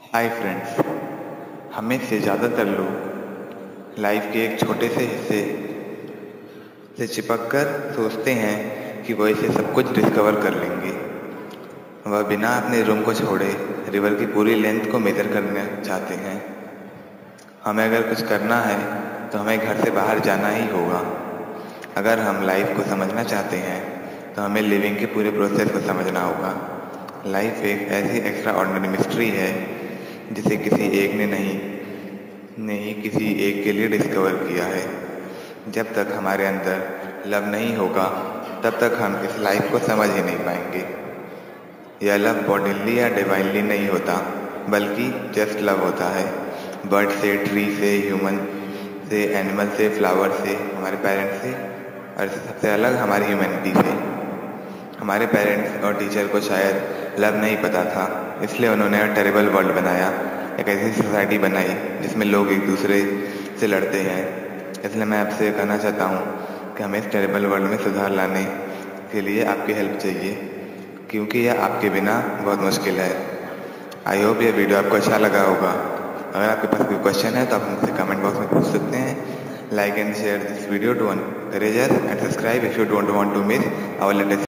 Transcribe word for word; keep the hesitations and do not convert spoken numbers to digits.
Hi friends, हमें से ज़्यादातर लोग लाइफ के एक छोटे से हिस्से से चिपक कर सोचते हैं कि वो इसे सब कुछ डिस्कवर कर लेंगे। वह बिना अपने रूम को छोड़े रिवर की पूरी लेंथ को मेजर करना चाहते हैं। हमें अगर कुछ करना है तो हमें घर से बाहर जाना ही होगा। अगर हम लाइफ को समझना चाहते हैं तो हमें लिविंग के पूरे प्रोसेस को समझना होगा। लाइफ एक ऐसी एक्स्ट्रा ऑर्डिनरी मिस्ट्री है जिसे किसी एक ने नहीं नहीं किसी एक के लिए डिस्कवर किया है। जब तक हमारे अंदर लव नहीं होगा तब तक हम इस लाइफ को समझ ही नहीं पाएंगे। यह लव बॉडीली या डिवाइनली नहीं होता, बल्कि जस्ट लव होता है। बर्ड से, ट्री से, ह्यूमन से, एनिमल से, फ्लावर से, हमारे पेरेंट्स से, और सबसे अलग हमारी ह्यूमैनिटी से। हमारे पेरेंट्स और टीचर को शायद लव नहीं पता था, इसलिए उन्होंने एक टेरिबल वर्ल्ड बनाया, एक ऐसी सोसाइटी बनाई जिसमें लोग एक दूसरे से लड़ते हैं। इसलिए मैं आपसे कहना चाहता हूँ कि हमें इस टेरिबल वर्ल्ड में सुधार लाने के लिए आपकी हेल्प चाहिए, क्योंकि यह आपके बिना बहुत मुश्किल है। आई होप यह वीडियो आपको अच्छा लगा होगा। अगर आपके पास कोई क्वेश्चन है तो आप मुझसे कमेंट बॉक्स में पूछ सकते हैं। Like and share this video to encourage us and subscribe if you don't want to miss our latest